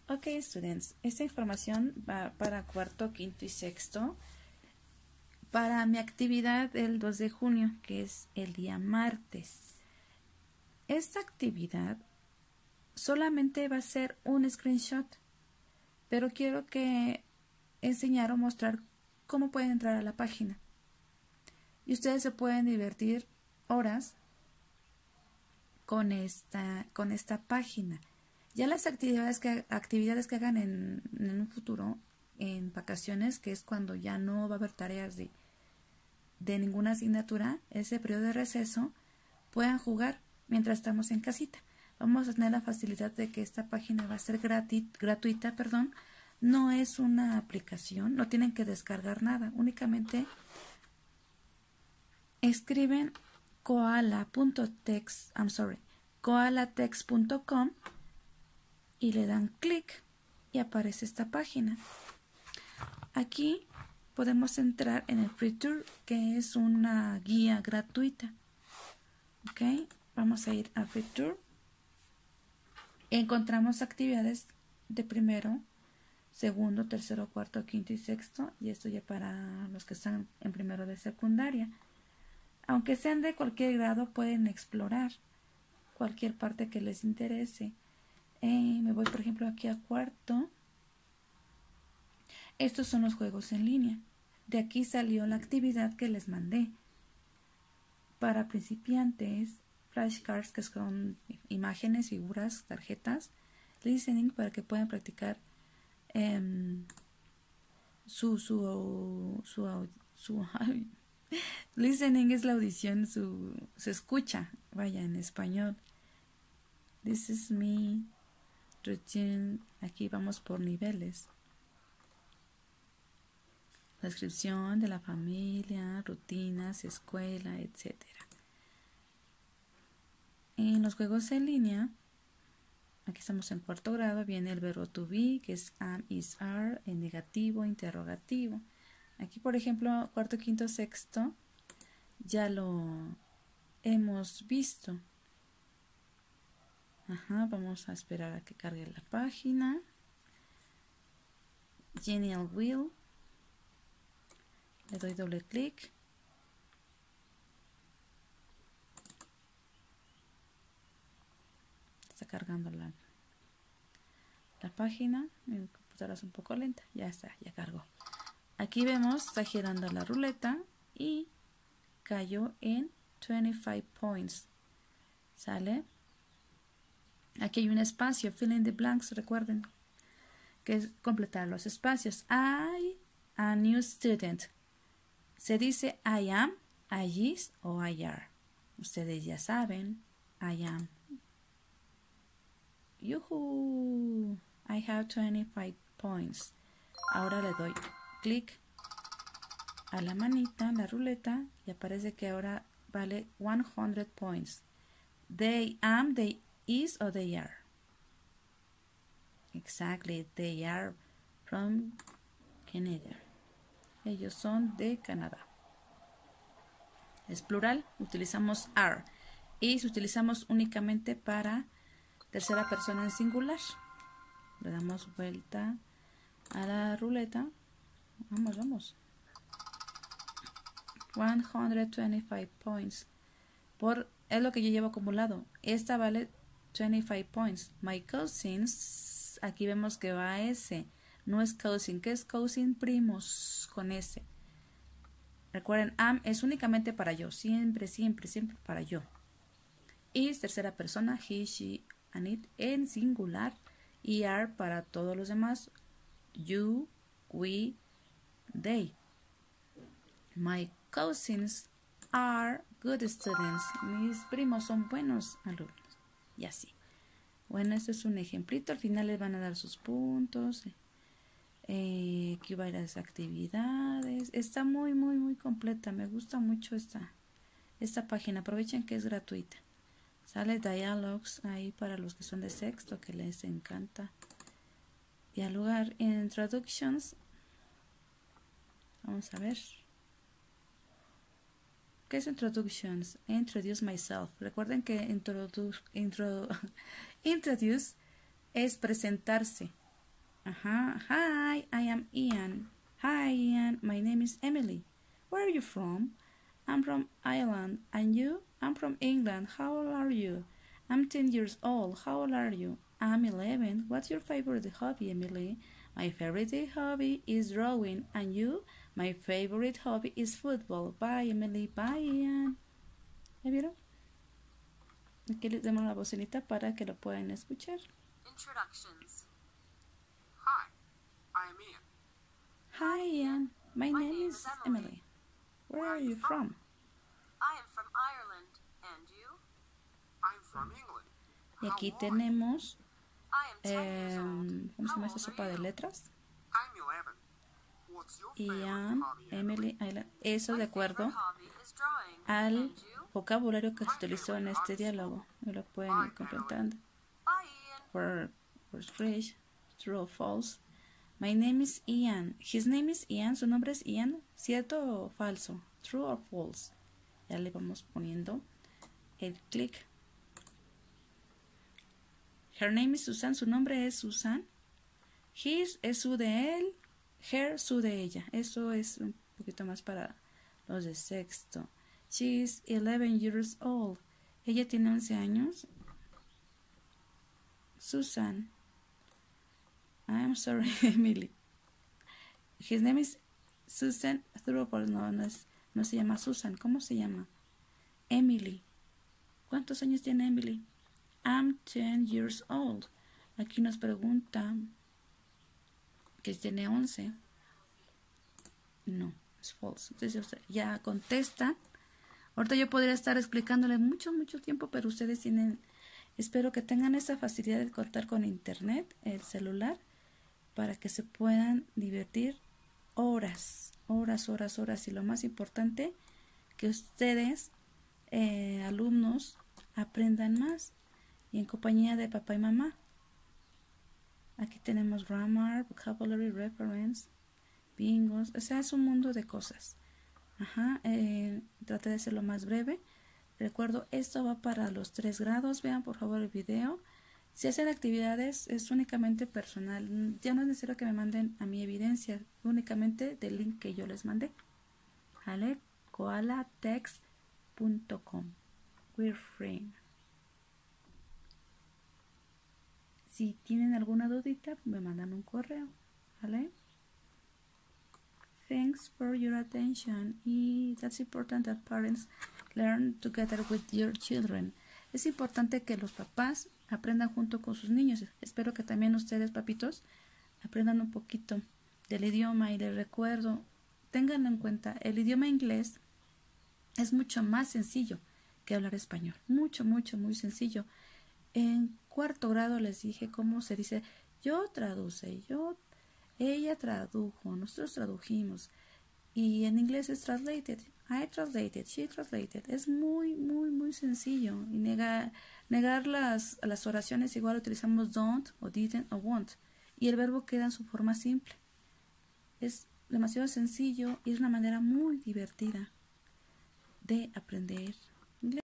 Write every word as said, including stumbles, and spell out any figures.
Ok, students, esta información va para cuarto, quinto y sexto para mi actividad del dos de junio, que es el día martes. Esta actividad solamente va a ser un screenshot, pero quiero que enseñar o mostrar cómo pueden entrar a la página. Y ustedes se pueden divertir horas con esta, con esta página. Ya las actividades que, actividades que hagan en, en un futuro, en vacaciones, que es cuando ya no va a haber tareas de, de ninguna asignatura, ese periodo de receso, puedan jugar mientras estamos en casita. Vamos a tener la facilidad de que esta página va a ser gratis, gratuita, perdón. No es una aplicación, no tienen que descargar nada, únicamente escriben koala.text, I'm sorry, koalatext punto com y le dan clic y aparece esta página. Aquí podemos entrar en el Free Tour, que es una guía gratuita. Ok, vamos a ir a Free Tour. Encontramos actividades de primero, segundo, tercero, cuarto, quinto y sexto, y esto ya para los que están en primero de secundaria. Aunque sean de cualquier grado, pueden explorar cualquier parte que les interese. Eh, me voy, por ejemplo, aquí a cuarto. Estos son los juegos en línea. De aquí salió la actividad que les mandé. Para principiantes, flashcards, que son imágenes, figuras, tarjetas. Listening, para que puedan practicar eh, su, su, su, su, su listening es la audición, su, su escucha, vaya, en español. This is me. Routine, aquí vamos por niveles. Descripción de la familia, rutinas, escuela, etcétera. En los juegos en línea, aquí estamos en cuarto grado, viene el verbo to be, que es am, is, are, en negativo, interrogativo. Aquí, por ejemplo, cuarto, quinto, sexto, ya lo hemos visto. Ajá, vamos a esperar a que cargue la página. Genial Wheel. Le doy doble clic. Está cargando la, la página. Mi computadora es un poco lenta. Ya está, ya cargó. Aquí vemos, está girando la ruleta y cayó en veinticinco points. ¿Sale? Aquí hay un espacio, fill in the blanks, recuerden, que es completar los espacios. I, a new student. Se dice I am, I is o I are. Ustedes ya saben, I am. Yuhu, I have twenty-five points. Ahora le doy clic a la manita, la ruleta, y aparece que ahora vale cien points. They am, they is or they are. Exactly, they are from Canada. Ellos son de Canadá. Es plural, utilizamos are. Y si utilizamos únicamente para tercera persona en singular. Le damos vuelta a la ruleta. Vamos, vamos. ciento veinticinco points. Por, es lo que yo llevo acumulado. Esta vale veinticinco points. My cousins, aquí vemos que va S. No es cousin. ¿Qué es cousin? Primos con S. Recuerden, am es únicamente para yo. Siempre, siempre, siempre para yo. Y tercera persona, he, she, and it en singular. Y are para todos los demás. You, we, they. My cousins are good students. Mis primos son buenos alumnos. Y así. Bueno, este es un ejemplito. Al final les van a dar sus puntos. Eh, aquí va a ir las actividades. Está muy, muy, muy completa. Me gusta mucho esta, esta página. Aprovechen que es gratuita. Sale dialogues ahí para los que son de sexto, que les encanta dialogar. En introductions, vamos a ver. ¿Qué es introductions? Introduce myself. Recuerden que introdu intro introduce es presentarse. Ajá. Hi, I am Ian. Hi, Ian. My name is Emily. Where are you from? I'm from Ireland. And you? I'm from England. How old are you? I'm ten years old. How old are you? I'm eleven. What's your favorite hobby, Emily? My favorite hobby is drawing. And you? My favorite hobby is football. Bye, Emily. Bye, Ian. ¿Ya vieron? Aquí les damos la bocinita para que lo puedan escuchar. Introductions. Hi, I am Ian. Hi, Ian. My, My name, name is is Emily. Emily. Where, Where are you from? I am from Ireland. And you? I'm from England. Y aquí How old? tenemos, I am ten eh, years old. ¿cómo se How llama old esta are sopa de you? letras? I'm eleven. What's your favorite Ian, hobby, Emily, Ayla. Eso My de acuerdo favorite hobby is drawing. al And you? vocabulario que se utilizó en este diálogo. Y lo pueden ir completando. Bye, Ian. For, for Trish, true or false. My name is Ian. His name is Ian. Su nombre es Ian. ¿Cierto o falso? True or false. Ya le vamos poniendo el clic. Her name is Susan. Su nombre es Susan. His es su de él. Her su de ella. Eso es un poquito más para los de sexto. She is eleven years old. Ella tiene once años. Susan. I'm sorry, Emily. His name is Susan. No, no, es, no se llama Susan. ¿Cómo se llama? Emily. ¿Cuántos años tiene Emily? I'm ten years old. Aquí nos pregunta que tiene once. No, es false. Entonces ya contesta. Ahorita yo podría estar explicándole mucho, mucho tiempo, pero ustedes tienen, espero que tengan esa facilidad de contar con internet, el celular, para que se puedan divertir horas, horas, horas, horas. Y lo más importante, que ustedes, eh, alumnos, aprendan más y en compañía de papá y mamá. Aquí tenemos grammar, vocabulary, reference, bingos, o sea, es un mundo de cosas. Ajá, eh, traté de ser lo más breve. Recuerdo, esto va para los tres grados. Vean por favor el video. Si hacen actividades es únicamente personal. Ya no es necesario que me manden a mi evidencia, únicamente del link que yo les mandé. ¿Vale? koalatext punto com. We're free. Si tienen alguna dudita, me mandan un correo. ¿Vale? Thanks for your attention. Y that's important that parents learn together with your children. Es importante que los papás aprendan junto con sus niños. Espero que también ustedes, papitos, aprendan un poquito del idioma. Y les recuerdo, ténganlo en cuenta, el idioma inglés es mucho más sencillo que hablar español. Mucho, mucho, muy sencillo. En cuarto grado les dije cómo se dice yo traduce, yo, ella tradujo, nosotros tradujimos. Y en inglés es translated. I translated, she translated. Es muy, muy, muy sencillo. Y negar, negar las, las oraciones igual utilizamos don't o didn't o won't. Y el verbo queda en su forma simple. Es demasiado sencillo y es una manera muy divertida de aprender inglés.